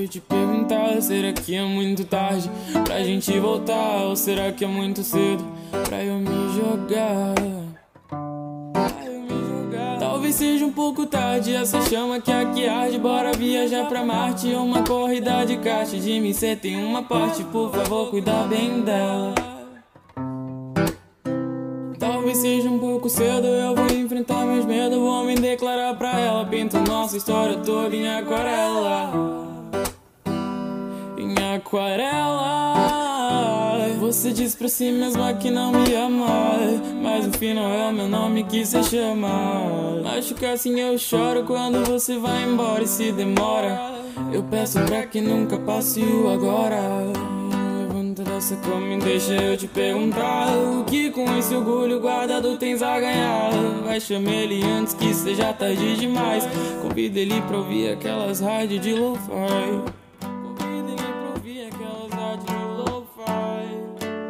te perguntar, será que é muito tarde pra gente voltar? Ou será que é muito cedo pra eu me jogar? Talvez seja um pouco tarde, essa chama que aqui arde. Bora viajar pra Marte, uma corrida de kart. De mim cê tem uma parte, por favor, cuida bem dela. Talvez seja um pouco cedo, eu vou enfrentar meus medos. Vou me declarar pra ela, pinto nossa história toda em aquarela. Em aquarela. Você diz pra si mesma que não me ama, mas no final é o meu nome que cê chama. Acho que assim eu choro quando você vai embora e se demora. Eu peço pra que nunca passe o agora. Levanta dessa cama e deixa eu te perguntar, o que com esse orgulho guardado tens a ganhar? Vai chamar ele antes que seja tarde demais. Convida ele pra ouvir aquelas rádios de lo-fi. Convida ele pra ouvir aquelas rádios de lo-fi.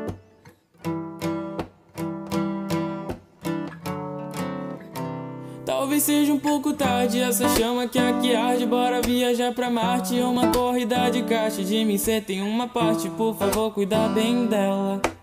Talvez seja um pouco tarde, essa chama que aqui arde. Bora viajar pra Marte, uma corrida de kart. De mim cê tem uma parte, por favor, cuida bem dela.